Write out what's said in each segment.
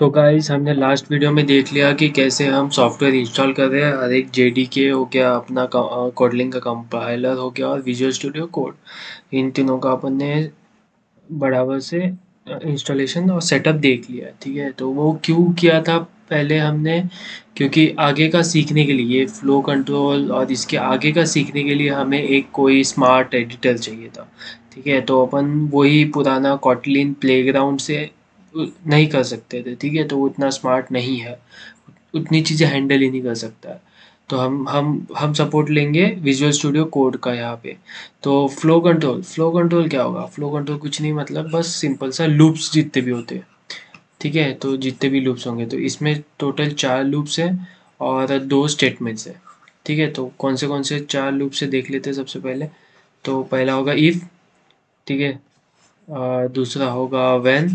तो गाइस हमने last video में देख लिया कि कैसे हम सॉफ्टवेयर इंस्टॉल कर रहे हैं। हर एक जेडीके हो गया, अपना कोडलिंग का कंपाइलर हो गया और विजुअल स्टूडियो कोड, इन तीनों का अपन ने बराबर से इंस्टॉलेशन और सेटअप देख लिया। ठीक है, तो वो क्यों किया था पहले हमने, क्योंकि आगे का सीखने के लिए फ्लो कंट्रोल और इसके आगे का सीखने के लिए हमें एक कोई स्मार्ट एडिटर चाहिए था। ठीक है, तो अपन वही पुराना कॉटलिन प्लेग्राउंड से नहीं कर सकते थे। ठीक है, तो वो इतना स्मार्ट नहीं है, उतनी चीज़ें हैंडल ही नहीं कर सकता है। तो हम सपोर्ट लेंगे विजुअल स्टूडियो कोड का यहाँ पे। तो फ्लो कंट्रोल क्या होगा? फ्लो कंट्रोल कुछ नहीं, मतलब बस सिंपल सा लूप्स जितने भी होते हैं। ठीक है, तो जितने भी लूप्स होंगे तो इसमें टोटल 4 लूप्स हैं और 2 स्टेटमेंट्स हैं। ठीक है, तो कौन से 4 लूप से देख लेते हैं सबसे पहले। तो पहला होगा इफ़। ठीक है, दूसरा होगा व्हेन,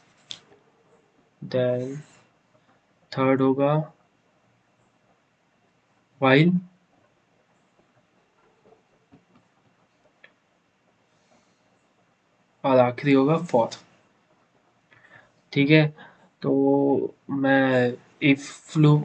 देन थर्ड होगा व्हाइल, और आखिरी होगा फॉर। ठीक है, तो मैं इफ लूप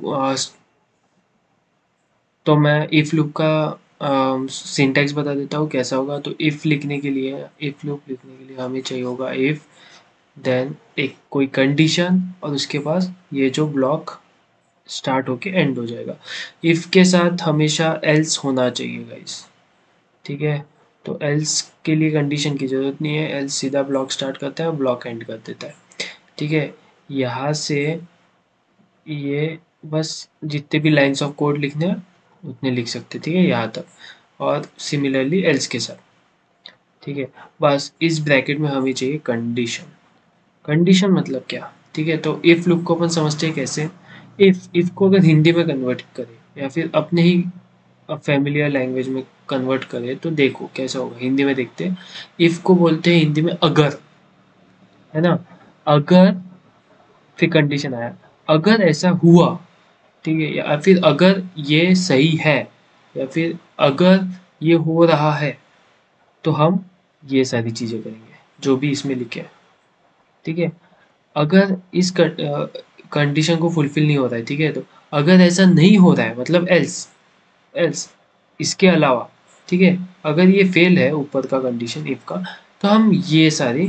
तो मैं इफ लूप का सिंटैक्स बता देता हूँ कैसा होगा। तो इफ लूप लिखने के लिए हमें चाहिए होगा इफ, देन एक कोई कंडीशन और उसके पास ये जो ब्लॉक स्टार्ट होके एंड हो जाएगा। इफ के साथ हमेशा एल्स होना चाहिए गाइस। ठीक है, तो एल्स के लिए कंडीशन की ज़रूरत नहीं है, एल्स सीधा ब्लॉक स्टार्ट करता है और ब्लॉक एंड कर देता है। ठीक है, यहाँ से ये बस जितने भी लाइंस ऑफ कोड लिखने हैं उतने लिख सकते। ठीक है, यहाँ तक, और सिमिलरली एल्स के साथ। ठीक है, बस इस ब्रैकेट में हमें चाहिए कंडीशन। कंडीशन मतलब क्या? ठीक है, तो इफ लूप को अपन समझते हैं कैसे। इफ को अगर हिंदी में कन्वर्ट करें या फिर अपने ही फैमिलियर लैंग्वेज में कन्वर्ट करें तो देखो कैसा होगा। हिंदी में देखते हैं, इफ को बोलते हैं हिंदी में अगर, है ना। अगर, फिर कंडीशन आया, अगर ऐसा हुआ। ठीक है, या फिर अगर ये सही है, या फिर अगर ये हो रहा है, तो हम ये सारी चीज़ें करेंगे जो भी इसमें लिखे हैं। ठीक है, अगर इस कंडीशन को फुलफिल नहीं हो रहा है, ठीक है, तो अगर ऐसा नहीं हो रहा है मतलब एल्स, एल्स इसके अलावा। ठीक है, अगर ये फेल है ऊपर का कंडीशन इफ का, तो हम ये सारी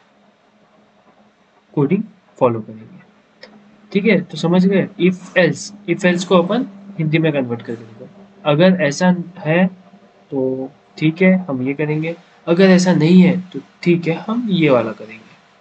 कोडिंग फॉलो करेंगे। ठीक है, तो समझ गए। इफ एल्स को अपन हिंदी में कन्वर्ट कर देंगे। अगर ऐसा है तो ठीक है हम ये करेंगे, अगर ऐसा नहीं है तो ठीक है हम ये वाला करेंगे।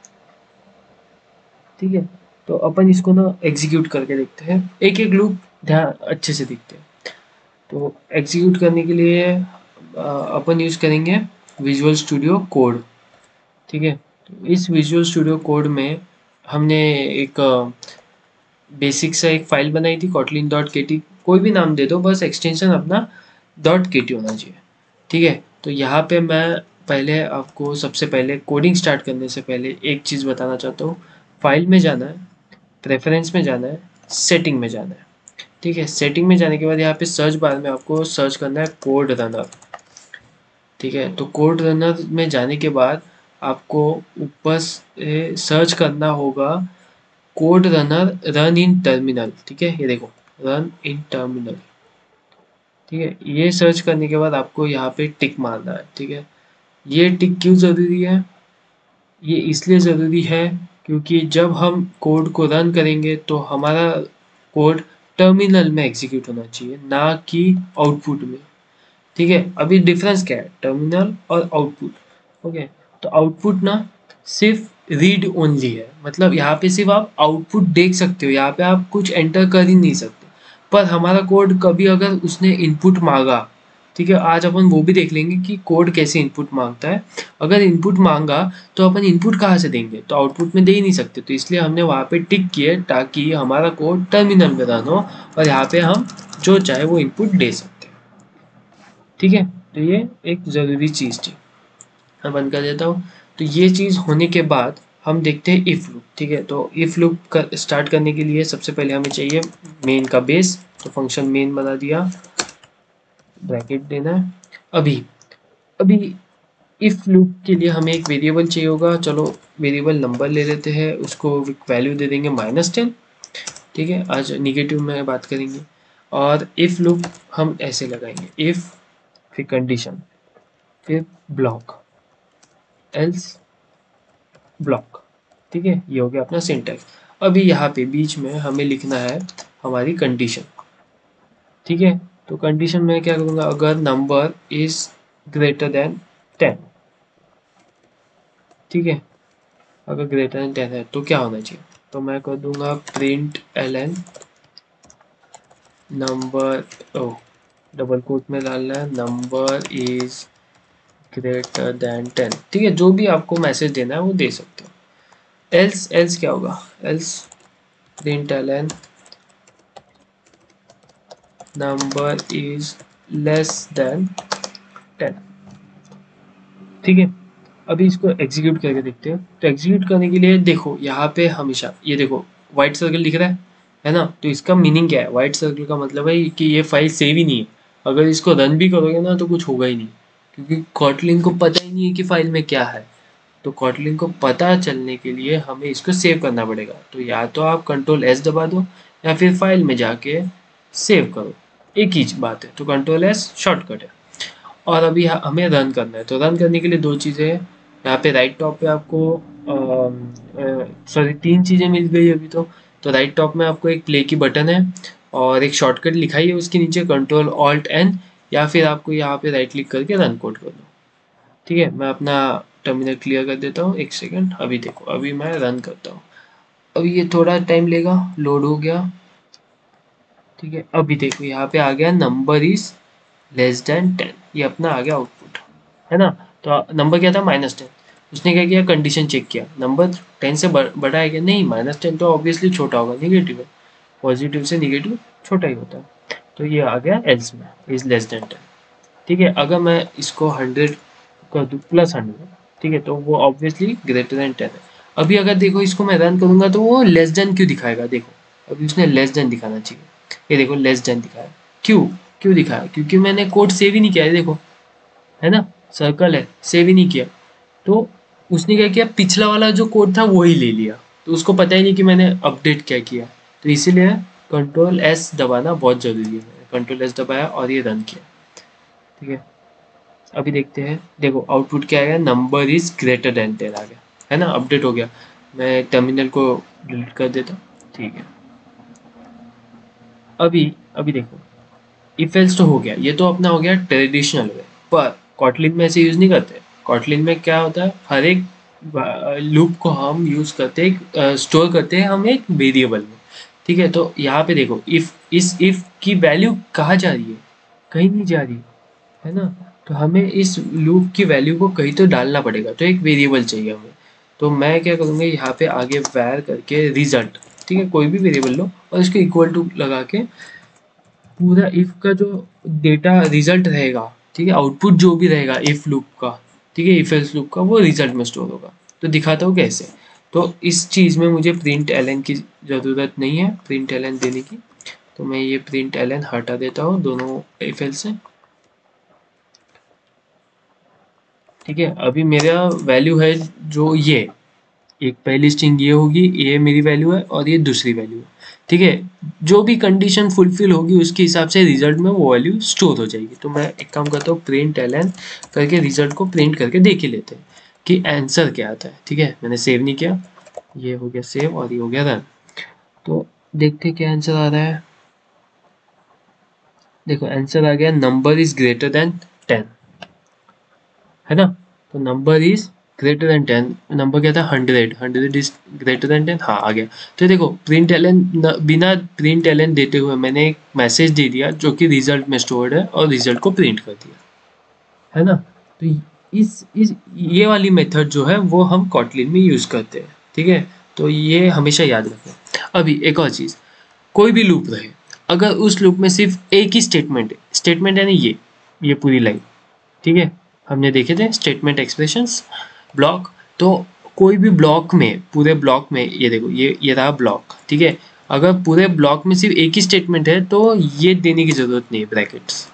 ठीक है, तो अपन इसको ना एग्जीक्यूट करके देखते हैं, एक एक लूप ध्यान अच्छे से देखते हैं। तो एग्जीक्यूट करने के लिए अपन यूज़ करेंगे विजुअल स्टूडियो कोड। ठीक है, तो इस विजुअल स्टूडियो कोड में हमने एक बेसिक सा एक फाइल बनाई थी kotlin.kt, कोई भी नाम दे दो, बस एक्सटेंशन अपना .kt होना चाहिए। ठीक है, तो यहाँ पे मैं पहले आपको सबसे पहले कोडिंग स्टार्ट करने से पहले एक चीज़ बताना चाहता हूँ। फाइल में जाना है, प्रेफरेंस में जाना है, सेटिंग में जाना है। ठीक है, सेटिंग में जाने के बाद यहाँ पे सर्च बार में आपको सर्च करना है कोड रनर। ठीक है, तो कोड रनर में जाने के बाद आपको ऊपर से सर्च करना होगा code runner run in terminal. ठीक है, ये देखो, रन इन टर्मिनल। ठीक है, ये सर्च करने के बाद आपको यहाँ पे टिक मारना है। ठीक है, ये टिक क्यों ज़रूरी है? ये इसलिए ज़रूरी है क्योंकि जब हम कोड को रन करेंगे तो हमारा कोड टर्मिनल में एग्जीक्यूट होना चाहिए, ना कि आउटपुट में। ठीक है, अभी डिफरेंस क्या है टर्मिनल और आउटपुट? ओके, तो आउटपुट ना सिर्फ रीड ओनली है, मतलब यहाँ पे सिर्फ आप आउटपुट देख सकते हो, यहाँ पे आप कुछ एंटर कर ही नहीं सकते। पर हमारा कोड कभी अगर उसने इनपुट मांगा, ठीक है, आज अपन वो भी देख लेंगे कि कोड कैसे इनपुट मांगता है। अगर इनपुट मांगा तो अपन इनपुट कहाँ से देंगे, तो आउटपुट में दे ही नहीं सकते, तो इसलिए हमने वहाँ पे टिक किया ताकि हमारा कोड टर्मिनल में रन हो और यहाँ पे हम जो चाहे वो इनपुट दे सकते हैं। ठीक है, तो ये एक ज़रूरी चीज़ थी, मैं बंद कर देता हूँ। तो ये चीज़ होने के बाद हम देखते हैं इफ़ लूप। ठीक है, तो इफ़ लूप का स्टार्ट करने के लिए सबसे पहले हमें चाहिए मेन का बेस, तो फंक्शन मेन बना दिया, ब्रैकेट देना है। अभी अभी इफ़ लूप के लिए हमें एक वेरिएबल चाहिए होगा, चलो वेरिएबल नंबर ले लेते हैं, उसको वैल्यू दे देंगे -10। ठीक है, आज निगेटिव में बात करेंगे। और इफ़ लूप हम ऐसे लगाएंगे, इफ़ फिर कंडीशन फिर ब्लॉक एल्स ब्लॉक। ठीक है, ये हो गया अपना सिंटैक्स। अभी यहाँ पे बीच में हमें लिखना है हमारी कंडीशन। ठीक है, तो कंडीशन में क्या करूँगा, अगर नंबर इज ग्रेटर देन 10। ठीक है, अगर ग्रेटर देन 10 है तो क्या होना चाहिए, तो मैं कर दूंगा प्रिंट एल एन नंबर, ओ डबल कोट में डालना है, नंबर इज ग्रेटर देन 10। ठीक है, जो भी आपको मैसेज देना है वो दे सकते हो। एल्स एल्स क्या होगा, else print L N number is less than 10। ठीक है, अभी इसको एग्जीक्यूट करके देखते हैं। तो एग्जीक्यूट करने के लिए देखो यहाँ पे हमेशा ये देखो व्हाइट सर्कल दिख रहा है ना, तो इसका मीनिंग क्या है, व्हाइट सर्कल का मतलब है कि ये फाइल सेव ही नहीं है। अगर इसको रन भी करोगे ना तो कुछ होगा ही नहीं, क्योंकि कॉटलिन को पता ही नहीं है कि फाइल में क्या है। तो कॉटलिन को पता चलने के लिए हमें इसको सेव करना पड़ेगा। तो या तो आप कंट्रोल S दबा दो या फिर फाइल में जाके सेव करो, एक ही बात है। तो कंट्रोल S शॉर्टकट है। और अभी हमें रन करना है, तो रन करने के लिए दो चीज़ें हैं। यहाँ पे राइट टॉप पे आपको सॉरी तीन चीज़ें मिल गई अभी तो राइट टॉप में आपको एक प्ले की बटन है और एक शॉर्टकट लिखाई है उसके नीचे Ctrl+Alt+N, या फिर आपको यहाँ पे राइट क्लिक करके रन कोड कर दो। ठीक है, मैं अपना टर्मिनल क्लियर कर देता हूँ, एक सेकेंड। अभी देखो, अभी मैं रन करता हूँ। अभी ये थोड़ा टाइम लेगा, लोड हो गया। ठीक है, अभी देखो यहाँ पे आ गया नंबर इज लेस देन 10, ये अपना आ गया आउटपुट, है ना। तो नंबर क्या था, -10। उसने क्या किया, कंडीशन चेक किया, नंबर 10 से बड़ा है क्या, नहीं, -10 तो ऑब्वियसली छोटा होगा, निगेटिव है, पॉजिटिव से निगेटिव छोटा ही होता है। तो ये आ गया एल्स में, इज लेस देन 10। ठीक है, अगर मैं इसको 100 कर दूँ +100, ठीक है, तो वो ऑब्वियसली ग्रेटर देन 10 है। अभी अगर देखो इसको मैं रन करूँगा तो वो लेस देन क्यों दिखाएगा, देखो अभी उसने लेस देन दिखाना चाहिए, ये देखो लेस देन दिखाया, क्यों क्यों दिखाया, क्योंकि मैंने कोड सेव ही नहीं किया है, देखो है ना, सर्कल है, सेव ही नहीं किया। तो उसने क्या किया, पिछला वाला जो कोड था वो ही ले लिया, तो उसको पता ही नहीं कि मैंने अपडेट क्या किया। तो इसीलिए Ctrl+S दबाना बहुत ज़रूरी है। मैंने Ctrl+S दबाया और ये रन किया। ठीक है, अभी देखते हैं, देखो आउटपुट क्या आएगा, नंबर इज ग्रेटर देन 10 आ गया, है ना, अपडेट हो गया। मैं टर्मिनल को डिलीट कर देता हूँ। ठीक है, अभी अभी देखो इफ एल्स तो हो गया, ये तो अपना हो गया ट्रेडिशनल वे, पर कॉटलिन में ऐसे यूज़ नहीं करते। कॉटलिन में क्या होता है, हर एक लूप को हम यूज़ करते हैं, स्टोर करते हैं हम एक वेरिएबल में। ठीक है, तो यहाँ पे देखो इफ, इस इफ की वैल्यू कहाँ जा रही है, कहीं नहीं जा रही, है ना। तो हमें इस लूप की वैल्यू को कहीं तो डालना पड़ेगा, तो एक वेरिएबल चाहिए हमें। तो मैं क्या करूँगा, यहाँ पे आगे वैर करके रिजल्ट, ठीक है, कोई भी वेरिएबल लो और इसको इक्वल टू लगा के पूरा इफ का जो डेटा रिजल्ट रहेगा, ठीक है, आउटपुट जो भी रहेगा इफ लूप का, ठीक है, इफ एल्स लूप का, वो रिजल्ट में स्टोर होगा। तो दिखाता हूँ कैसे। तो इस चीज़ में मुझे प्रिंट एल की ज़रूरत नहीं है, प्रिंट एल देने की। तो मैं ये प्रिंट एल हटा देता हूँ दोनों इफ एल्स से। ठीक है, अभी मेरा वैल्यू है जो ये, एक पहली स्ट्रिंग ये होगी, ये मेरी वैल्यू है और ये दूसरी वैल्यू है। ठीक है, जो भी कंडीशन फुलफिल होगी उसके हिसाब से रिजल्ट में वो वैल्यू स्टोर हो जाएगी। तो मैं एक काम करता हूँ, प्रिंट एल एन करके रिजल्ट को प्रिंट करके देख ही लेते हैं कि आंसर क्या आता है। ठीक है, मैंने सेव नहीं किया, ये हो गया सेव और ये हो गया रन। तो देखते क्या आंसर आ रहा है। देखो आंसर आ गया, नंबर इज ग्रेटर देन 10, है ना। तो number is greater than 10, number क्या था, 100 इज ग्रेटर देन 10, हाँ आ गया। तो देखो प्रिंट एलन, बिना प्रिंट एलन देते हुए मैंने एक मैसेज दे दिया जो कि रिजल्ट में स्टोर्ड है और रिजल्ट को प्रिंट कर दिया, है ना। तो इस ये वाली मेथड जो है वो हम कॉटलिन में यूज़ करते हैं। ठीक है, तो ये हमेशा याद रखें। अभी एक और चीज़, कोई भी लूप रहे, अगर उस लूप में सिर्फ एक ही स्टेटमेंट है, स्टेटमेंट यानी ये पूरी लाइन, ठीक है, हमने देखे थे स्टेटमेंट एक्सप्रेशंस ब्लॉक। तो कोई भी ब्लॉक में, पूरे ब्लॉक में, ये देखो ये रहा ब्लॉक, ठीक है, अगर पूरे ब्लॉक में सिर्फ एक ही स्टेटमेंट है तो ये देने की ज़रूरत नहीं है, ब्रैकेट्स।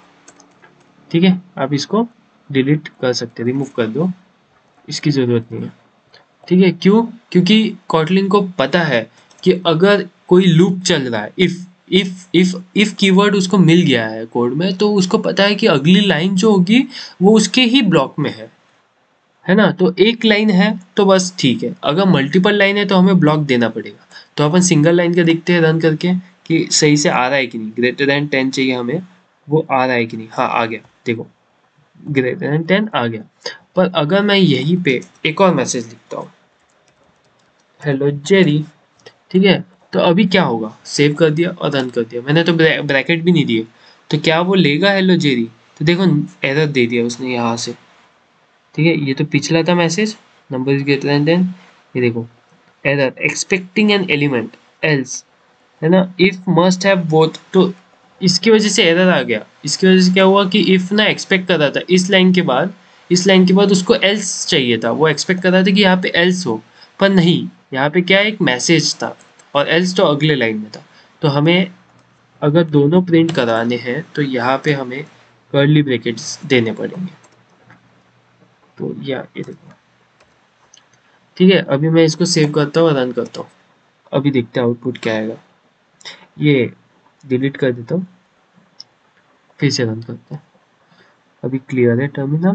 ठीक है, आप इसको डिलीट कर सकते, रिमूव कर दो, इसकी ज़रूरत नहीं है। ठीक है, क्यों? क्योंकि कॉटलिन को पता है कि अगर कोई लूप चल रहा है, इफ कीवर्ड उसको मिल गया है कोड में, तो उसको पता है कि अगली लाइन जो होगी वो उसके ही ब्लॉक में है ना? तो एक लाइन है तो बस ठीक है, अगर मल्टीपल लाइन है तो हमें ब्लॉक देना पड़ेगा। तो अपन सिंगल लाइन का देखते हैं रन करके कि सही से आ रहा है कि नहीं। ग्रेटर देन 10 चाहिए हमें, वो आ रहा है कि नहीं। हाँ, आ गया, देखो ग्रेटर देन 10 आ गया। पर अगर मैं यहीं पे एक और मैसेज लिखता हूँ, हेलो जेरी, ठीक है, तो अभी क्या होगा? सेव कर दिया और रन कर दिया, मैंने तो ब्रैकेट भी नहीं दिए, तो क्या वो लेगा हेलो जेरी? तो देखो एरर दे दिया उसने यहाँ से। ठीक है, ये तो पिछला था message, number is greater than 10। ये देखो error expecting an element else, है ना, इफ मस्ट हैव बोथ। तो इसकी वजह से एरर आ गया। इसकी वजह से क्या हुआ कि इफ ना एक्सपेक्ट कर रहा था इस लाइन के बाद, इस लाइन के बाद उसको एल्स चाहिए था, वो एक्सपेक्ट कर रहा था कि यहाँ पे एल्स हो, पर नहीं, यहाँ पे क्या एक मैसेज था और एल्स तो अगले लाइन में था। तो हमें अगर दोनों प्रिंट कराने हैं तो यहाँ पे हमें कर्ली ब्रैकेट्स देने पड़ेंगे। तो ये देखो, ठीक है, अभी मैं इसको सेव करता हूँ और रन करता हूँ। अभी देखते हैं आउटपुट क्या आएगा। ये डिलीट कर देता हूँ, फिर से रन करते हैं। अभी क्लियर है टर्मिनल।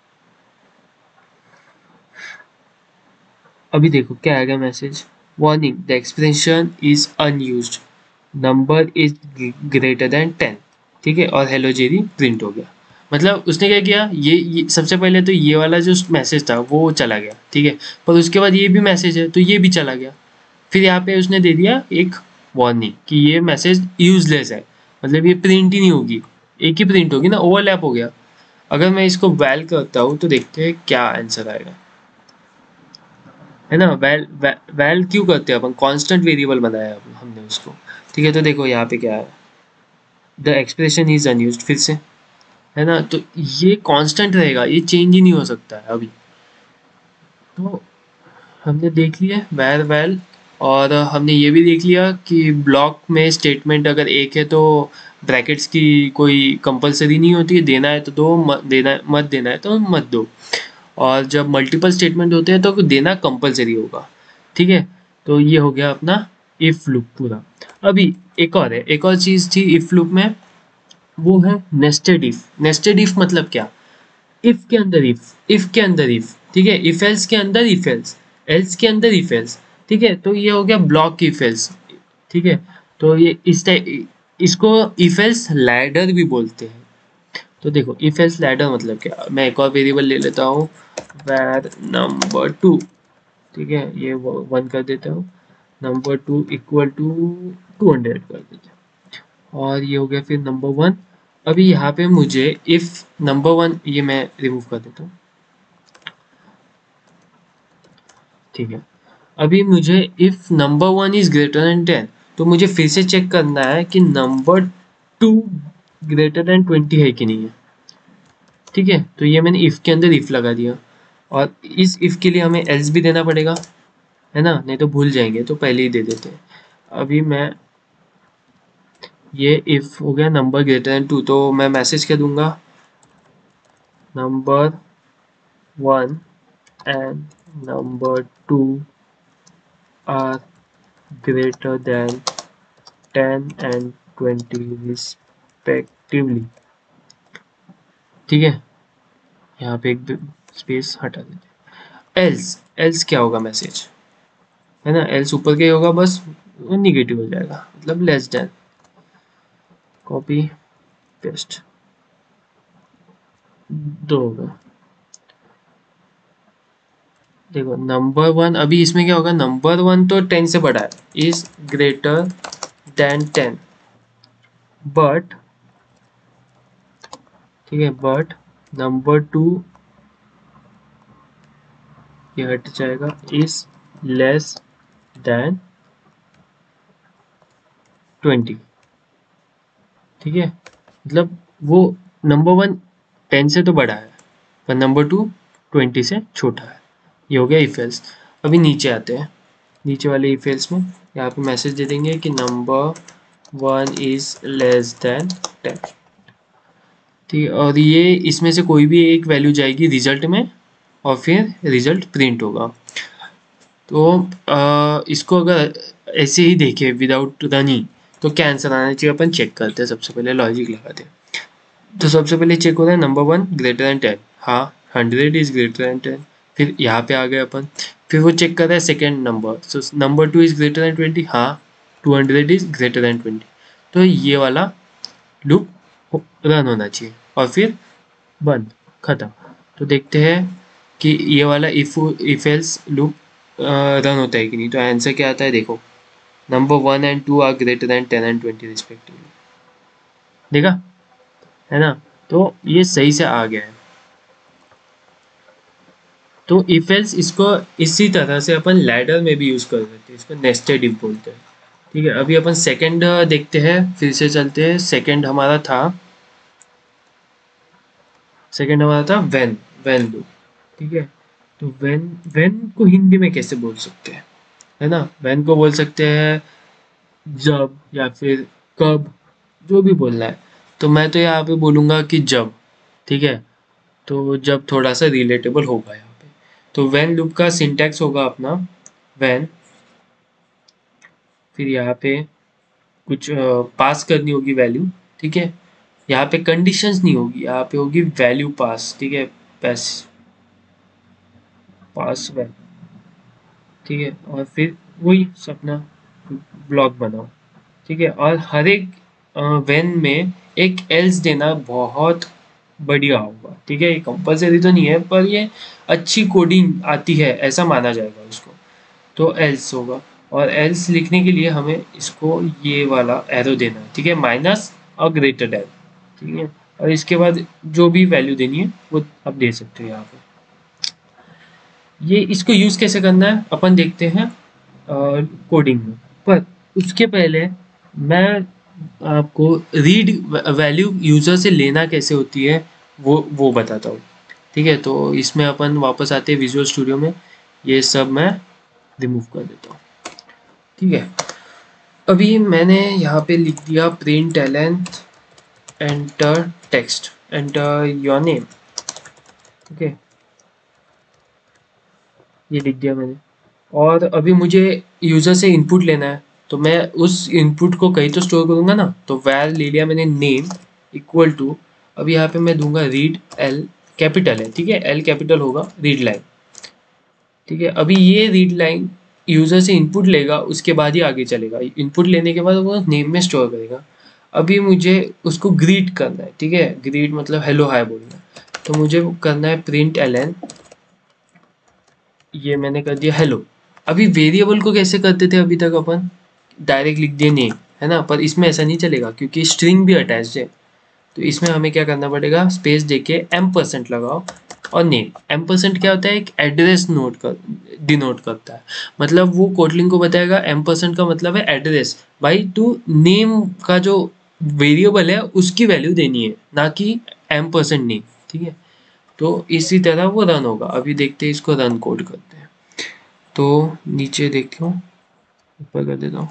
अभी देखो क्या आएगा message, warning the expression is unused, number is greater than 10। ठीक है, और हेलो जेरी प्रिंट हो गया। मतलब उसने क्या किया, ये सबसे पहले तो ये वाला जो मैसेज था वो चला गया, ठीक है, पर उसके बाद ये भी मैसेज है तो ये भी चला गया। फिर यहाँ पे उसने दे दिया एक वार्निंग कि ये मैसेज यूजलेस है, मतलब ये प्रिंट ही नहीं होगी, एक ही प्रिंट होगी ना, ओवरलैप हो गया। अगर मैं इसको वैल करता हूँ तो देखते हैं क्या आंसर आएगा, है ना। वैल क्यों करते हैं अपन, कांस्टेंट वेरिएबल बनाया है हमने उसको। ठीक है, तो देखो यहाँ पे क्या है, द एक्सप्रेशन इज अनयूज्ड, फिर से, है ना, तो ये कांस्टेंट रहेगा, ये चेंज ही नहीं हो सकता है अभी। तो हमने देख लिया वैर वैल, और हमने ये भी देख लिया कि ब्लॉक में स्टेटमेंट अगर एक है तो ब्रैकेट्स की कोई कंपलसरी नहीं होती है, देना है तो दो, मत देना है तो मत दो। और जब मल्टीपल स्टेटमेंट होते हैं तो देना कंपलसरी होगा। ठीक है, तो ये हो गया अपना इफ लूप पूरा। अभी एक और है, एक और चीज़ थी इफ लूप में, वो है नेस्टेड इफ। नेस्टेड इफ मतलब क्या, इफ के अंदर इफ के अंदर इफ, ठीक है, इफ एल्स के अंदर इफ एल्स, एल्स के अंदर इफ एल्स। ठीक है, तो ये हो गया ब्लॉक इफ एल्स। ठीक है, तो ये इस टाइप, इसको इफ एल्स लैडर भी बोलते हैं। तो देखो इफ एल्स लैडर मतलब क्या, मैं एक और वेरिएबल ले लेता हूँ, वैर नंबर 2, ठीक है, ये 1 कर देता हूँ, नंबर 2 इक्वल टू 200 कर देते हैं, और ये हो गया फिर नंबर 1। अभी यहाँ पे मुझे इफ नंबर 1, ये मैं रिमूव कर देता हूँ, ठीक है। अभी मुझे if number 1 is greater than 10, तो मुझे फिर से चेक करना है कि नंबर 2 ग्रेटर देन 20 है कि नहीं है। ठीक है, तो ये मैंने इफ के अंदर इफ लगा दिया, और इस इफ के लिए हमें एल्स भी देना पड़ेगा, है ना, नहीं तो भूल जाएंगे, तो पहले ही दे देते हैं। अभी मैं, ये इफ हो गया नंबर ग्रेटर देन 2, तो मैं मैसेज क्या दूंगा, number 1 and number 2 are greater than 10 and 20 respectively. ठीक है, यहाँ पे एक स्पेस हटा देते हैं। एल्स, एल्स क्या होगा मैसेज, है ना, एल्स ऊपर के ही होगा, बस वो निगेटिव हो जाएगा, मतलब लेस देन। कॉपी पेस्ट, 2 होगा। देखो नंबर 1, अभी इसमें क्या होगा, नंबर 1 तो 10 से बड़ा है, इज ग्रेटर देन 10, बट, ठीक है, बट नंबर 2, ये हट जाएगा, इज लेस देन 20। ठीक है, मतलब वो नंबर 1 10 से तो बड़ा है, पर नंबर 2 20 से छोटा है। ये हो गया इफ एल्स। अभी नीचे आते हैं, नीचे वाले इफ एल्स में यहाँ पे मैसेज दे देंगे कि नंबर 1 इज लेस देन 10। ठीक है, और ये इसमें से कोई भी एक वैल्यू जाएगी रिजल्ट में, और फिर रिजल्ट प्रिंट होगा। तो इसको अगर ऐसे ही देखें विदाउट रनिंग तो क्या आंसर आना चाहिए, अपन चेक करते हैं। सबसे पहले लॉजिक लगाते हैं। तो सबसे पहले चेक होता है नंबर 1 ग्रेटर देन 10, हाँ 100 इज ग्रेटर देन 10। फिर यहाँ पे आ गए अपन। फिर वो चेक कर रहा है second number, so number 2 is greater than 20, हाँ 200 इज ग्रेटर देन 20। तो ये वाला लूप रन होना चाहिए और फिर बंद, खत्म। तो देखते हैं कि ये वाला इफ एल्स लूप रन होता है कि नहीं। तो आंसर क्या आता है देखो, number 1 and 2 are greater than 10 and 20 respectively. देखा है ना। तो ये सही से आ गया है। तो इफ एल्स इसको इसी तरह से अपन लैडर में भी यूज कर सकते हैं, इसको नेस्टेड इफ बोलते हैं। ठीक है, अभी अपन सेकंड देखते हैं, फिर से चलते हैं। सेकंड हमारा था व्हेन, व्हेन लूप। ठीक है, तो व्हेन, व्हेन को हिंदी में कैसे बोल सकते हैं, है ना। व्हेन को बोल सकते हैं जब, या फिर कब, जो भी बोलना है। तो मैं तो यहाँ पे बोलूँगा कि जब। ठीक है, तो जब थोड़ा सा रिलेटेबल होगा यहाँ पे। तो व्हेन लूप का सिंटैक्स होगा अपना व्हेन, फिर यहाँ पे कुछ पास करनी होगी वैल्यू। ठीक है, यहाँ पे कंडीशंस नहीं होगी, यहाँ पे होगी वैल्यू पास। ठीक है, पास, पास वैल्यू। ठीक है, और फिर वही अपना ब्लॉक बनाओ। ठीक है, और हर एक वेन में एक एल्स देना बहुत बढ़िया होगा। ठीक है, ये कंपलसरी तो नहीं है, पर ये अच्छी कोडिंग आती है ऐसा माना जाएगा उसको। तो एल्स होगा, और एल्स लिखने के लिए हमें इसको ये वाला एरो देना है। ठीक है, माइनस और ग्रेटर देन। ठीक है, और इसके बाद जो भी वैल्यू देनी है वो आप दे सकते हो यहाँ पे। ये इसको यूज कैसे करना है अपन देखते हैं कोडिंग में। पर उसके पहले मैं आपको रीड वैल्यू यूजर से लेना कैसे होती है वो बताता हूँ। ठीक है, तो इसमें अपन वापस आते हैं विजुअल स्टूडियो में। ये सब मैं रिमूव कर देता हूँ। ठीक है, अभी मैंने यहाँ पे लिख दिया print L N enter text, enter your name. Okay, ये लिख दिया मैंने। और अभी मुझे यूज़र से इनपुट लेना है, तो मैं उस इनपुट को कहीं तो स्टोर करूँगा ना। तो वैर ले लिया मैंने नेम इक्वल टू, अभी यहाँ पे मैं दूंगा रीड, एल कैपिटल है। ठीक है, एल कैपिटल होगा, रीड लाइन। ठीक है, अभी ये रीड लाइन यूज़र से इनपुट लेगा, उसके बाद ही आगे चलेगा। इनपुट लेने के बाद वो नेम में स्टोर करेगा। अभी मुझे उसको ग्रीट करना है। ठीक है, ग्रीट मतलब हेलो हाय बोलना है। तो मुझे करना है प्रिंट एलन, ये मैंने कर दिया हेलो। अभी वेरिएबल को कैसे करते थे अभी तक अपन, डायरेक्ट लिख दिए नेम, है ना। पर इसमें ऐसा नहीं चलेगा क्योंकि स्ट्रिंग भी अटैच्ड है। तो इसमें हमें क्या करना पड़ेगा, स्पेस देके M% लगाओ और नेम। M% क्या होता है, एक एड्रेस नोट कर डिनोट करता है। मतलब वो कोटलिंग को बताएगा M% का मतलब है एड्रेस। भाई तू नेम का जो वेरिएबल है उसकी वैल्यू देनी है, ना कि M% नेम। ठीक है, तो इसी तरह वो रन होगा। अभी देखते हैं, इसको रन कोड करते हैं। तो नीचे देखो, ऊपर कर देता हूँ,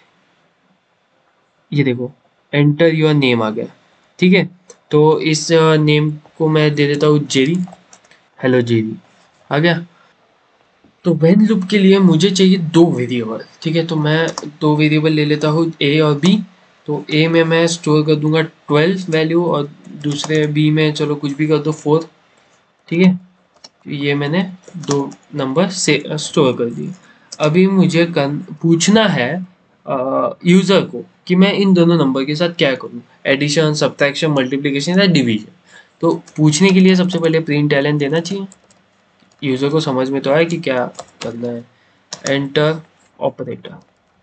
ये देखो एंटर योर नेम आ गया। ठीक है, तो इस नेम को मैं दे देता हूँ जेरी, हेलो जेरी आ गया। तो व्हेन लूप के लिए मुझे चाहिए दो वेरिएबल। ठीक है, तो मैं दो वेरिएबल ले लेता हूँ ए और बी। तो ए में मैं स्टोर कर दूंगा 12 वैल्यू, और दूसरे बी में चलो कुछ भी कर दो 4। ठीक है, ये मैंने दो नंबर से स्टोर कर दिए। अभी मुझे पूछना है यूज़र को कि मैं इन दोनों नंबर के साथ क्या करूँ, एडिशन, सब्ट्रैक्शन, मल्टीप्लिकेशन या डिवीजन। तो पूछने के लिए सबसे पहले प्रिंट एलन देना चाहिए। यूज़र को समझ में तो आए कि क्या करना है। Enter operator.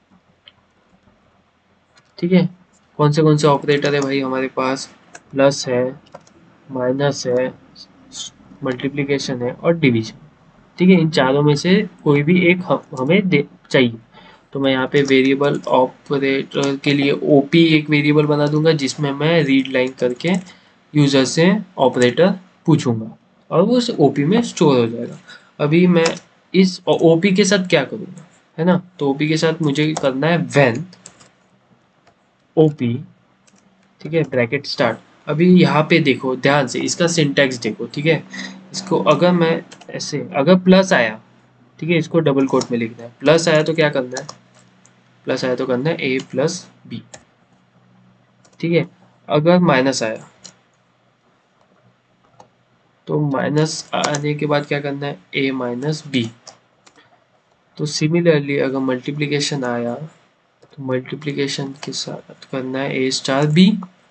ठीक है, कौन से ऑपरेटर है भाई हमारे पास, प्लस है, माइनस है, मल्टीप्लिकेशन है और डिवीजन। ठीक है, इन चारों में से कोई भी एक हमें दे चाहिए। तो मैं यहाँ पे वेरिएबल ऑपरेटर के लिए ओपी एक वेरिएबल बना दूंगा, जिसमें मैं रीड लाइन करके यूज़र से ऑपरेटर पूछूंगा और वो उस ओपी में स्टोर हो जाएगा। अभी मैं इस ओपी के साथ क्या करूँगा, है ना। तो ओपी के साथ मुझे करना है व्हेन ओपी। ठीक है, ब्रैकेट स्टार्ट। अभी यहाँ पे देखो ध्यान से, इसका सिंटैक्स देखो। ठीक है, इसको अगर मैं ऐसे, अगर प्लस आया, ठीक है, इसको डबल कोट में लिखना है। प्लस आया तो क्या करना है, प्लस आया तो करना है ए प्लस बी। ठीक है, अगर माइनस आया तो माइनस आने के बाद क्या करना है, ए माइनस बी। तो सिमिलरली अगर मल्टीप्लिकेशन आया तो मल्टीप्लिकेशन के साथ करना है ए स्टार बी,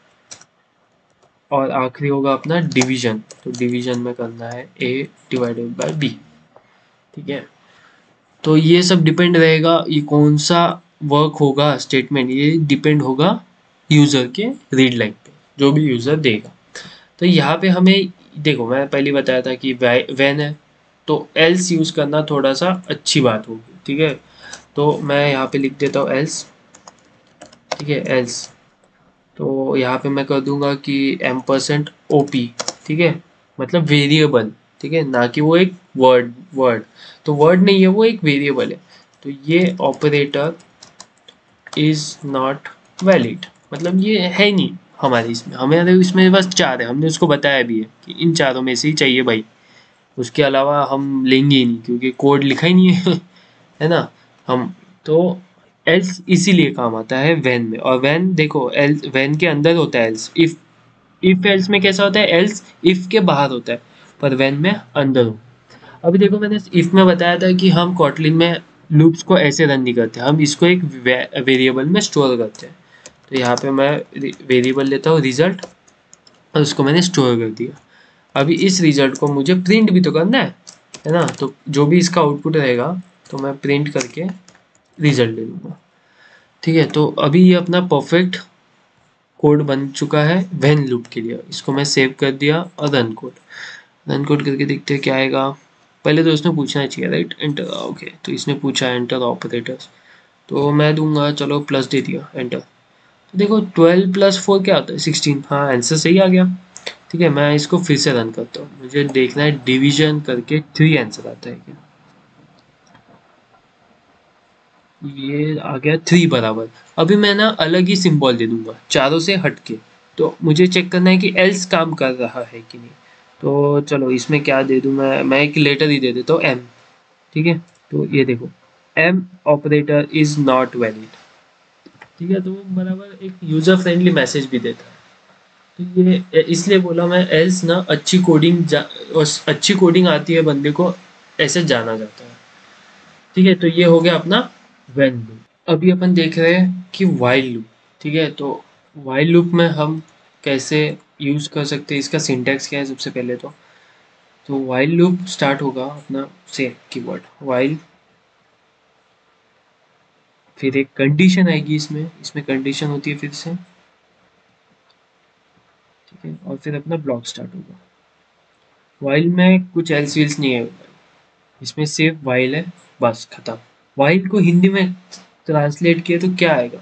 और आखिरी होगा अपना डिवीजन, तो डिवीजन में करना है ए डिवाइडेड बाय बी। ठीक है, तो ये सब डिपेंड रहेगा, ये कौन सा वर्क होगा स्टेटमेंट, ये डिपेंड होगा यूज़र के रीड लाइन पे, जो भी यूज़र देगा। तो यहाँ पे हमें देखो, मैं पहले बताया था कि वैन है तो एल्स यूज़ करना थोड़ा सा अच्छी बात होगी। ठीक है, तो मैं यहाँ पे लिख देता हूँ एल्स। ठीक है, एल्स तो यहाँ पे मैं कर दूंगा कि एम% OP। ठीक है, मतलब वेरिएबल। ठीक है, ना कि वो एक वर्ड वर्ड तो वर्ड नहीं है, वो एक वेरिएबल है। तो ये ऑपरेटर इज नॉट वैलिड, मतलब ये है नहीं हमारे इसमें, हमारे इसमें बस 4 है, हमने उसको बताया भी है कि इन चारों में से ही चाहिए भाई, उसके अलावा हम लेंगे ही नहीं, क्योंकि कोड लिखा ही नहीं है है ना। हम तो एल्स इसीलिए काम आता है वैन में, और वैन देखो एल्स वैन के अंदर होता है एल्स। इफ एल्स में कैसा होता है, एल्स इफ के बाहर होता है, पर वैन में अंदर हो। अभी देखो, मैंने इफ में बताया था कि हम कॉटलिन में लूप्स को ऐसे रन नहीं करते, हम इसको एक वेरिएबल में स्टोर करते हैं। तो यहाँ पे मैं वेरिएबल लेता हूँ रिजल्ट, और उसको मैंने स्टोर कर दिया। अभी इस रिजल्ट को मुझे प्रिंट भी तो करना है ना, तो जो भी इसका आउटपुट रहेगा तो मैं प्रिंट करके रिजल्ट ले लूँगा। ठीक है, तो अभी ये अपना परफेक्ट कोड बन चुका है व्हेन लूप के लिए। इसको मैं सेव कर दिया और रन कोड करके देखते हैं क्या आएगा। पहले तो उसने पूछना चाहिए राइट, एंटर। ओके, तो इसने पूछा एंटर ऑपरेटर्स, तो मैं दूंगा चलो प्लस दे दिया, एंटर। तो देखो 12 + 4 क्या होता है, 16। हाँ, आंसर सही आ गया। ठीक है, मैं इसको फिर से रन करता हूँ, मुझे देखना है डिवीजन करके 3 आंसर आता है क्या। ये आ गया 3 बराबर। अभी मैं ना अलग ही सिंबल दे दूंगा चारों से हटके, तो मुझे चेक करना है कि एल्स काम कर रहा है कि नहीं। तो चलो इसमें क्या दे दूं, मैं एक लेटर ही दे देता हूँ, एम। ठीक है, तो ये देखो, M operator is not valid. ठीक है, तो वो बराबर एक यूजर फ्रेंडली मैसेज भी देता है। तो ये इसलिए बोला मैं, एल्स ना और अच्छी कोडिंग आती है बंदे को, ऐसे जाना जाता है। ठीक है, तो ये हो गया अपना व्हेन लूप। अभी अपन देख रहे हैं कि व्हाइल लूप। ठीक है, तो व्हाइल लूप में हम कैसे यूज कर सकते हैं, इसका सिंटैक्स क्या है सबसे पहले तो व्हाइल लूप स्टार्ट होगा अपना से कीवर्ड व्हाइल, फिर एक कंडीशन आएगी, इसमें कंडीशन होती है फिर से। ठीक है, और फिर अपना ब्लॉक स्टार्ट होगा। व्हाइल में कुछ एल्स विल्स नहीं है, इसमें सिर्फ व्हाइल है, बस खत्म। व्हाइल को हिंदी में ट्रांसलेट किया तो क्या आएगा,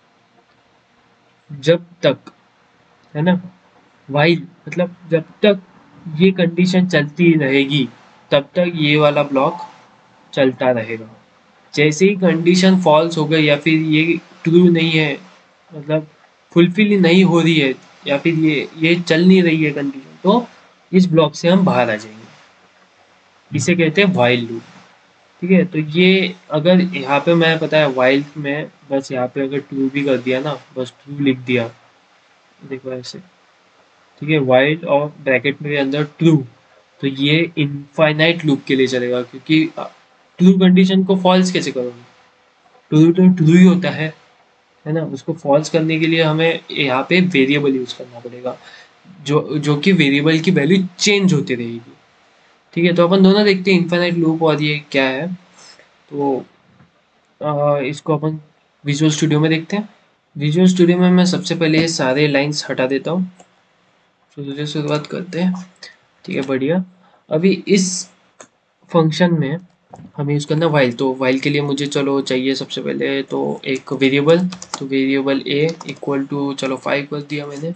जब तक, है ना। व्हाइल मतलब जब तक ये कंडीशन चलती रहेगी तब तक ये वाला ब्लॉक चलता रहेगा। जैसे ही कंडीशन फॉल्स हो गई, या फिर ये ट्रू नहीं है, मतलब फुलफिल नहीं हो रही है, या फिर ये चल नहीं रही है कंडीशन, तो इस ब्लॉक से हम बाहर आ जाएंगे। इसे कहते हैं व्हाइल लूप। ठीक है, तो ये अगर यहाँ पे मैं पता है व्हाइल में बस यहाँ पे अगर ट्रू भी कर दिया ना, बस ट्रू लिख दिया, देखो ऐसे। ठीक है, व्हाइल और ब्रैकेट में अंदर ट्रू, तो ये इनफाइनाइट लूप के लिए चलेगा, क्योंकि ट्रू कंडीशन को फॉल्स कैसे करोगे, ट्रू तो ट्रू ही होता है ना। उसको फॉल्स करने के लिए हमें यहाँ पे वेरिएबल यूज करना पड़ेगा, जो कि वेरिएबल की वैल्यू चेंज होती रहेगी। ठीक है, तो अपन दोनों देखते हैं इनफाइनाइट लूप और ये क्या है। तो इसको अपन विजुअल स्टूडियो में देखते हैं। विजुअल स्टूडियो में मैं सबसे पहले ये सारे लाइंस हटा देता हूँ, शुरू से शुरुआत करते हैं। ठीक है, बढ़िया। अभी इस फंक्शन में हमें यूज़ करना वाइल, तो वाइल के लिए मुझे चलो चाहिए सबसे पहले तो एक वेरिएबल, तो वेरिएबल ए इक्वल टू चलो 5 कर दिया मैंने,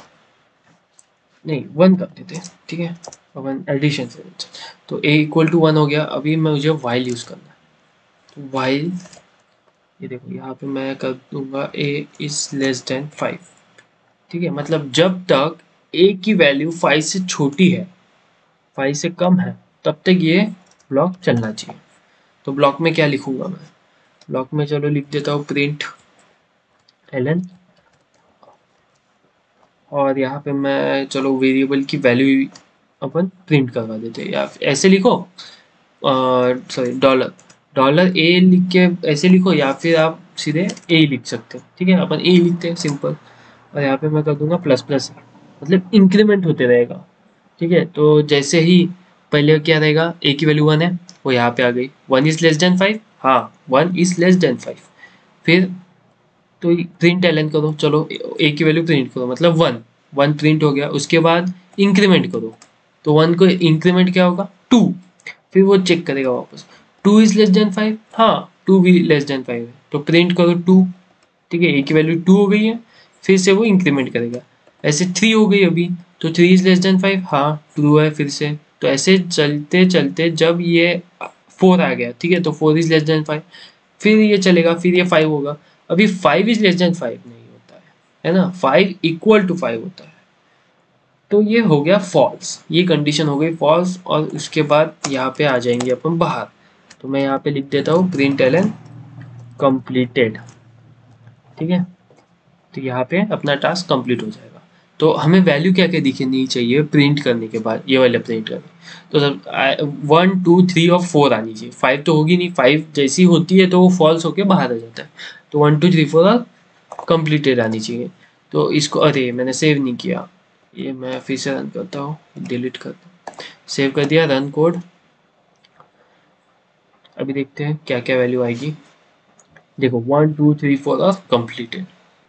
नहीं 1 कर देते। ठीक है, अपन एडिशन से, तो ए इक्वल टू 1 हो गया। अभी मुझे वाइल यूज़ करना है, तो वाइल, ये देखो यहाँ पे मैं कर दूंगा ए इज लेस देन 5। ठीक है, मतलब जब तक ए की वैल्यू 5 से छोटी है, 5 से कम है, तब तक ये ब्लॉक चलना चाहिए। तो ब्लॉक में क्या लिखूंगा मैं, ब्लॉक में चलो लिख देता हूँ प्रिंट एलन, और यहाँ पे मैं चलो वेरिएबल की वैल्यू अपन प्रिंट करवा देते हैं, या ऐसे लिखो, सॉरी डॉलर, डॉलर ए लिख के ऐसे लिखो, या फिर आप सीधे ए लिख सकते हो, ठीक है, अपन ए लिखते हैं सिंपल। और यहाँ पे मैं कर दूंगा प्लस प्लस, मतलब इंक्रीमेंट होते रहेगा, ठीक है। तो जैसे ही पहले क्या रहेगा, ए की वैल्यू 1 है, वो यहाँ पे आ गई, 1 इज लेस देन 5, हाँ 1 इज लेस देन 5, फिर तो प्रिंट एलन करो, चलो ए की वैल्यू प्रिंट करो, मतलब 1, 1 प्रिंट हो गया, उसके बाद इंक्रीमेंट करो, तो 1 को इंक्रीमेंट क्या होगा 2, फिर वो चेक करेगा वापस, 2 इज लेस देन 5, हाँ 2 भी लेस देन 5 है, तो प्रिंट करो 2, ठीक है, ए की वैल्यू 2 हो गई है, फिर से वो इंक्रीमेंट करेगा, ऐसे 3 हो गई अभी, तो 3 इज लेस देन 5, हाँ ट्रू है फिर से, तो ऐसे चलते चलते जब ये 4 आ गया, ठीक है, तो 4 इज लेस देन 5, फिर ये चलेगा, फिर ये 5 होगा, अभी 5 इज लेस देन 5 नहीं होता है ना, 5 इक्वल टू 5 होता है, तो ये हो गया फॉल्स, ये कंडीशन हो गई फॉल्स, और उसके बाद यहाँ पे आ जाएंगे अपन बाहर, तो मैं यहाँ पे लिख देता हूँ प्रिंट एलन कंप्लीटेड, ठीक है, तो यहाँ पे अपना टास्क कंप्लीट हो जाएगा। तो हमें वैल्यू क्या क्या दिखनी चाहिए प्रिंट करने के बाद, ये वाले प्रिंट करने, तो सब 1 2 3 और 4 आनी चाहिए, 5 तो होगी नहीं, 5 जैसी होती है तो वो फॉल्स होके बाहर आ जाता है, तो 1 2 3 4 और कंप्लीटेड आनी चाहिए। तो इसको, अरे मैंने सेव नहीं किया, ये मैं फिर से रन करता हूँ, डिलीट करता हूँ, सेव कर दिया, रन कोड, अभी देखते हैं क्या क्या वैल्यू आएगी, देखो 1 2 3 4 और कंप्लीटेड।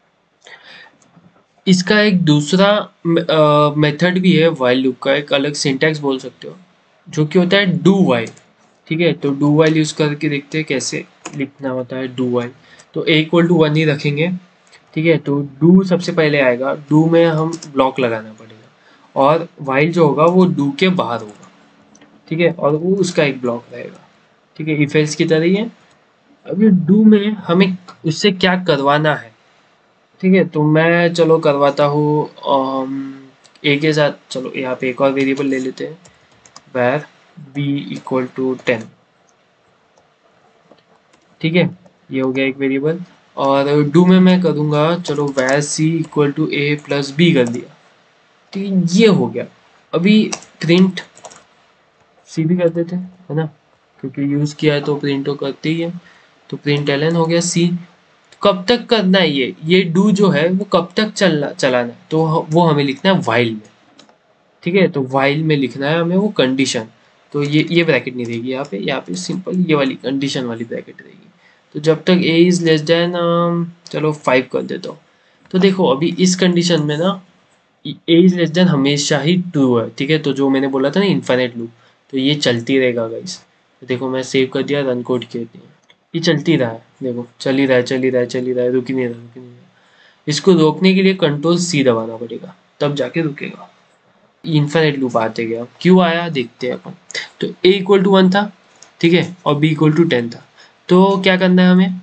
इसका एक दूसरा मेथड भी है वाइल लूप का, एक अलग सिंटैक्स बोल सकते हो, जो कि होता है डू वाइल, ठीक है, तो डू वाइल यूज करके देखते हैं कैसे लिखना होता है डू वाइल। तो ए इक्वल टू 1 ही रखेंगे, ठीक है, तो डू सबसे पहले आएगा, डू में हम ब्लॉक लगाना पड़ेगा, और वाइल जो होगा वो डू के बाहर होगा, ठीक है, और वो उसका एक ब्लॉक रहेगा, ठीक है, इफ एल्स की तरह ही है। अभी डू में हमें उससे क्या करवाना है, ठीक है, तो मैं चलो करवाता हूँ ए के साथ, चलो यहाँ पे एक और वेरिएबल ले लेते हैं, वैर बी इक्वल टू 10, ठीक है, ये हो गया एक वेरिएबल, और डू में मैं करूँगा, चलो var C equal to A plus B कर दिया, ठीक है, ये हो गया। अभी प्रिंट सी भी कर देते हैं, है ना, क्योंकि यूज़ किया है तो प्रिंट तो करते ही है, तो प्रिंट एलन हो गया सी। कब तक करना है ये डू जो है वो कब तक चलाना है, तो वो हमें लिखना है वाइल में, ठीक है, तो वाइल में लिखना है हमें वो कंडीशन, तो ये ब्रैकेट नहीं रहेगी यहाँ पे सिंपल ये वाली कंडीशन वाली ब्रैकेट रहेगी, तो जब तक ए इज लेस देन, चलो 5 कर देता हूँ, तो देखो अभी इस कंडीशन में ना ए इज लेस देन हमेशा ही ट्रू है, ठीक है, तो जो मैंने बोला था ना इन्फाइनाइट लूप, तो ये चलती रहेगा गाइस, तो देखो मैं सेव कर दिया, रन कोड किया, ये चलती रहा है, देखो चल ही रहा है चल ही रहा है चल ही रहा है, रुक ही नहीं रहा रुक ही नहीं रहा, इसको रोकने के लिए कंट्रोल सी दबाना पड़ेगा, तब जाके रुकेगा, इन्फिनिट लूप आते गया, क्यों आया देखते हैं अपन। तो ए इक्वल टू 1 था, ठीक है, और बी इक्वल टू 10 था, तो क्या करना है हमें,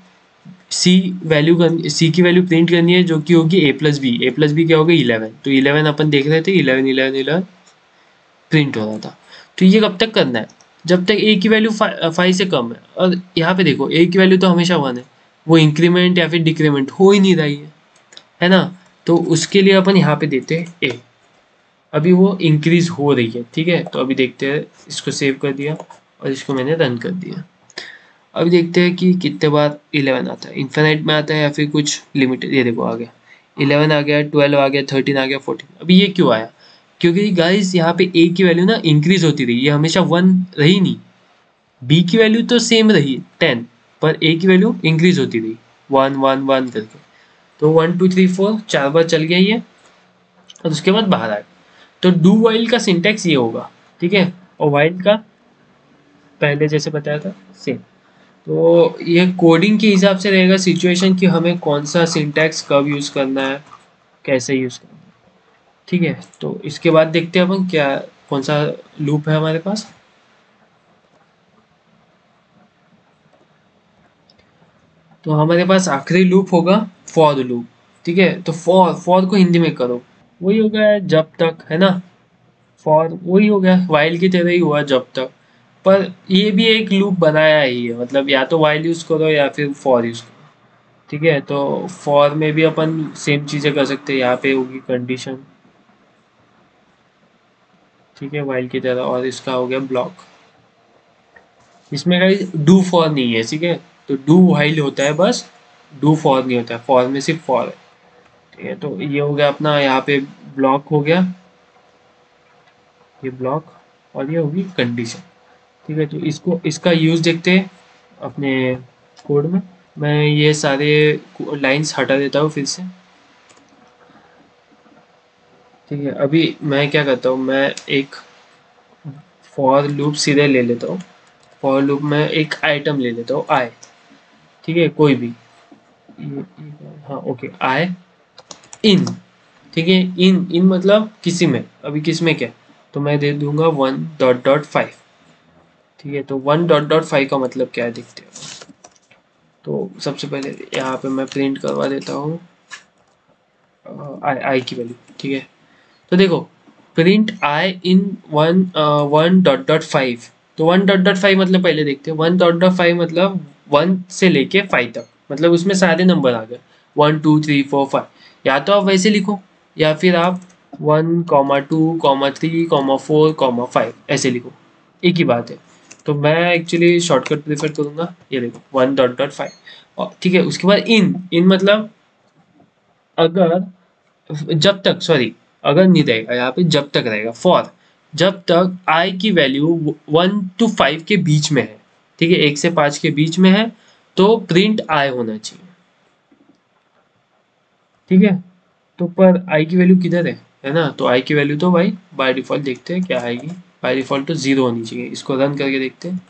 सी की वैल्यू प्रिंट करनी है, जो कि होगी ए प्लस बी क्या होगा 11, तो 11 अपन देख रहे थे, 11 11 11 प्रिंट हो रहा था, तो ये कब तक करना है, जब तक ए की वैल्यू 5 से कम है, और यहाँ पे देखो ए की वैल्यू तो हमेशा 1 है, वो इंक्रीमेंट या फिर डिक्रीमेंट हो ही नहीं रही है ना, तो उसके लिए अपन यहाँ पे देते हैं ए, अभी वो इंक्रीज हो रही है, ठीक है, तो अभी देखते हैं, इसको सेव कर दिया और इसको मैंने रन कर दिया, अभी देखते हैं कि कितने बार 11 आता है, इन्फिनाइट में आता है या फिर कुछ लिमिटेड, ये देखो आ गया 11 आ गया, 12 आ गया, 13 आ गया, 14, अभी ये क्यों आया, क्योंकि गाइस यहाँ पे ए की वैल्यू ना इंक्रीज होती रही, ये हमेशा 1 रही नहीं, बी की वैल्यू तो सेम रही 10, पर ए की वैल्यू इंक्रीज होती रही 1 1 1 करके, तो 1 2 3 4 4 बार चल गया ये, और उसके बाद बाहर आया, तो डू वाइल का सिंटैक्स ये होगा, ठीक है, और वाइल का पहले जैसे बताया था सेम, तो ये कोडिंग के हिसाब से रहेगा सिचुएशन कि हमें कौन सा सिंटैक्स कब यूज़ करना है, कैसे यूज़ करना है, ठीक है, तो इसके बाद देखते हैं अपन क्या कौन सा लूप है हमारे पास, तो हमारे पास आखिरी लूप होगा फॉर लूप, ठीक है, तो फॉर फॉर को हिंदी में करो, वही हो गया जब तक, है ना, फॉर वही हो गया वाइल की तरह ही हुआ जब तक, पर ये भी एक लूप बनाया ही है, मतलब या तो वाइल यूज करो या फिर फॉर यूज करो। ठीक है, तो फॉर में भी अपन सेम चीजें कर सकते हैं, यहाँ पे होगी कंडीशन। ठीक है, वाइल की तरह, और इसका हो गया ब्लॉक। इसमें कहीं डू फॉर नहीं है, ठीक है, तो डू वाइल होता है बस, डू फॉर नहीं होता है, फॉर में सिर्फ फॉर है। ठीक है, तो ये हो गया अपना यहाँ पे ब्लॉक हो गया, ये ब्लॉक, और ये होगी कंडीशन। ठीक है, तो इसको इसका यूज देखते हैं अपने कोड में। मैं ये सारे लाइंस हटा देता हूँ फिर से। ठीक है, अभी मैं क्या करता हूँ, मैं एक फॉर लूप सीधे ले लेता हूँ। फॉर लूप में एक आइटम ले लेता हूँ आई। ठीक है, कोई भी, हाँ ओके, आई इन। ठीक है, इन इन मतलब किसी में, अभी किस में क्या, तो मैं दे दूंगा 1.5। ठीक है, तो 1.5 का मतलब क्या है देखते हैं। तो सबसे पहले यहाँ पे मैं प्रिंट करवा देता हूँ आई आई की वैल्यू। ठीक है, तो देखो, प्रिंट आई इन वन 1.5। तो 1.5 मतलब पहले देखते हैं, 1.5 मतलब 1 से लेके 5 तक, मतलब उसमें सारे नंबर आ गए, 1 2 3 4 5। या तो आप वैसे लिखो, या फिर आप 1 2 3 4 5 ऐसे लिखो, एक ही बात है। तो मैं एक्चुअली शॉर्टकट प्रेफर करूंगा, ये देखो 1.5। और ठीक है, उसके बाद इन इन मतलब अगर, जब तक, सॉरी, अगर नहीं रहेगा यहाँ पे, जब तक रहेगा, फॉर जब तक आई की वैल्यू 1 to 5 के बीच में है। ठीक है, 1 से 5 के बीच में है, तो प्रिंट आई होना चाहिए। ठीक है, तो पर आई की वैल्यू किधर है ना, तो आई की वैल्यू तो भाई बाय डिफॉल्ट देखते हैं क्या आएगी। बाय डिफॉल्ट तो 0 होनी चाहिए, इसको रन करके देखते हैं।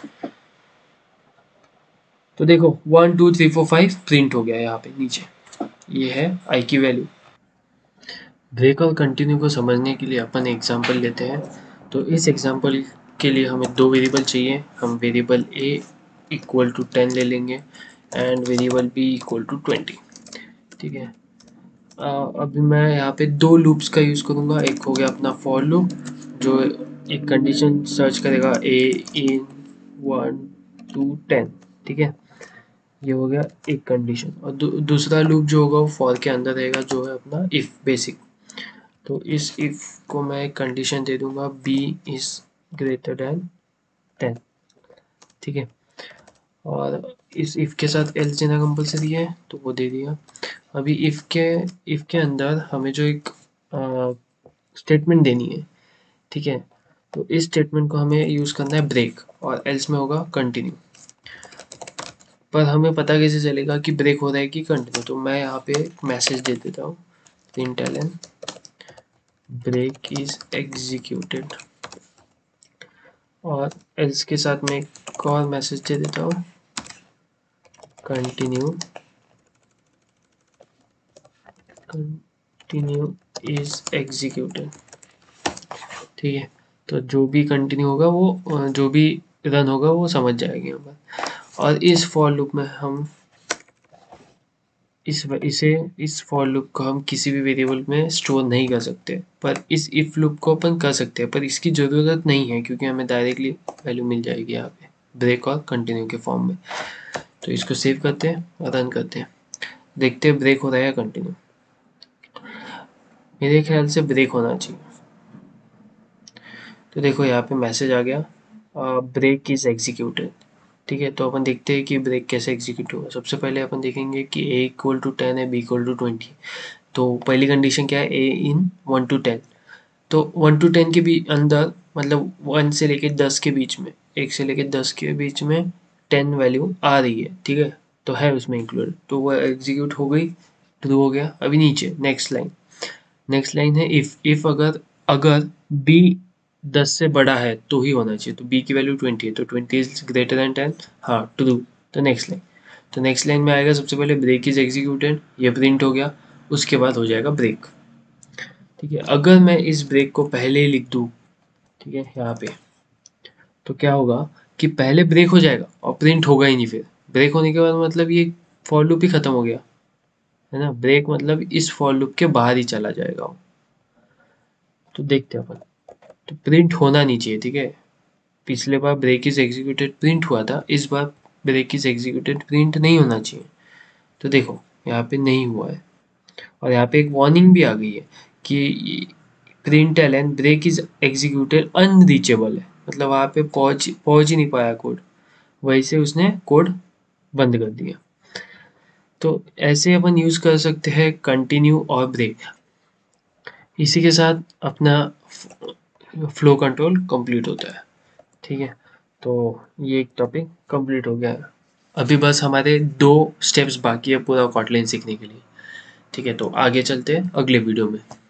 तो देखो 1 2 3 4 5 प्रिंट हो गया यहाँ पे नीचे, ये है आई की वैल्यू। ब्रेक और कंटिन्यू को समझने के लिए अपन एग्जांपल लेते हैं। तो इस एग्जांपल के लिए हमें दो वेरिएबल चाहिए। हम वेरिएबल ए इक्वल टू 10 ले लेंगे and variable B equal to 20। ठीक है, अभी मैं यहाँ पे दो लूप्स का यूज़ करूँगा। एक हो गया अपना फॉर लूप, जो एक कंडीशन सर्च करेगा ए इन 1 to 10। ठीक है, ये हो गया एक कंडीशन, और दूसरा लूप जो होगा वो फॉर के अंदर रहेगा, जो है अपना इफ बेसिक। तो इस इफ को मैं एक कंडीशन दे दूंगा, बी इज ग्रेटर देन 10। ठीक है, और इस इफ के साथ एल्स देना कंपलसरी है, तो वो दे दिया। अभी इफ के अंदर हमें जो एक स्टेटमेंट देनी है। ठीक है, तो इस स्टेटमेंट को हमें यूज़ करना है ब्रेक, और एल्स में होगा कंटिन्यू। पर हमें पता कैसे चलेगा कि ब्रेक हो रहा है कि कंटिन्यू, तो मैं यहाँ पे मैसेज दे देता हूँ, println ब्रेक इज एग्जीक्यूटेड, और एल्स के साथ में एक और मैसेज दे देता हूँ, कंटिन्यू इज एग्जीक्यूटेड। ठीक है, तो जो भी कंटिन्यू होगा वो जो भी रन होगा वो समझ जाएगी यहाँ पर। और इस फॉर लूप में हम इस फॉर लूप को हम किसी भी वेरिएबल में स्टोर नहीं कर सकते, पर इस इफ लूप को अपन कर सकते हैं, पर इसकी ज़रूरत नहीं है क्योंकि हमें डायरेक्टली वैल्यू मिल जाएगी यहाँ पे ब्रेक और कंटिन्यू के फॉर्म में। तो इसको सेव करते हैं और रन करते हैं, देखते हैं ब्रेक हो रहा है या कंटिन्यू। मेरे ख्याल से ब्रेक होना चाहिए। तो देखो यहाँ पे मैसेज आ गया, ब्रेक इज एग्जीक्यूटेड। ठीक है, तो अपन देखते हैं कि ब्रेक कैसे एग्जीक्यूट होगा। सबसे पहले अपन देखेंगे कि ए इक्वल टू 10 है, बी इक्वल टू 20। तो पहली कंडीशन क्या है, ए इन 1 to 10। तो 1 to 10 के भी अंदर, मतलब 1 से लेके 10 के बीच में, 1 से लेके 10 के बीच में 10 वैल्यू आ रही है। ठीक है, तो है उसमें इंक्लूड, तो वो एग्जीक्यूट हो गई, ट्रू हो गया। अभी नीचे नेक्स्ट लाइन है इफ अगर अगर बी 10 से बड़ा है तो ही होना चाहिए, तो बी की वैल्यू 20 है, तो 20 इज ग्रेटर देन 10, हाँ ट्रू। तो नेक्स्ट लाइन में आएगा, सबसे पहले ब्रेक इज एग्जीक्यूटेड, ये प्रिंट हो गया, उसके बाद हो जाएगा ब्रेक। ठीक है, अगर मैं इस ब्रेक को पहले ही लिख दूँ, ठीक है यहाँ पे, तो क्या होगा कि पहले ब्रेक हो जाएगा और प्रिंट होगा ही नहीं। फिर ब्रेक होने के बाद मतलब ये फॉर लूप ही खत्म हो गया, है ना। ब्रेक मतलब इस फॉर लूप के बाहर ही चला जाएगा। तो देखते हैं अपन, तो प्रिंट होना नहीं चाहिए। ठीक है, पिछले बार ब्रेक इज एग्जीक्यूटेड प्रिंट हुआ था, इस बार ब्रेक इज एग्जीक्यूटेड प्रिंट नहीं होना चाहिए। तो देखो यहाँ पे नहीं हुआ है, और यहाँ पे एक वार्निंग भी आ गई है कि print L N break is executed unreachable है, मतलब वहाँ पे पहुंच ही नहीं पाया कोड, वहीं से उसने कोड बंद कर दिया। तो ऐसे अपन यूज कर सकते हैं कंटिन्यू और ब्रेक। इसी के साथ अपना फ्लो कंट्रोल कंप्लीट होता है। ठीक है, तो ये एक टॉपिक कंप्लीट हो गया है। अभी बस हमारे 2 स्टेप्स बाकी है पूरा कॉटलिन सीखने के लिए। ठीक है, तो आगे चलते हैं अगले वीडियो में।